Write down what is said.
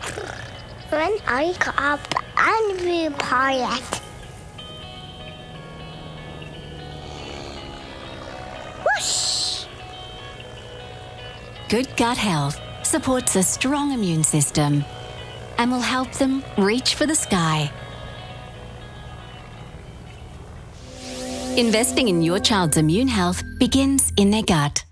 When I up and be pilot. Whoosh! Good gut health supports a strong immune system and will help them reach for the sky. Investing in your child's immune health begins in their gut.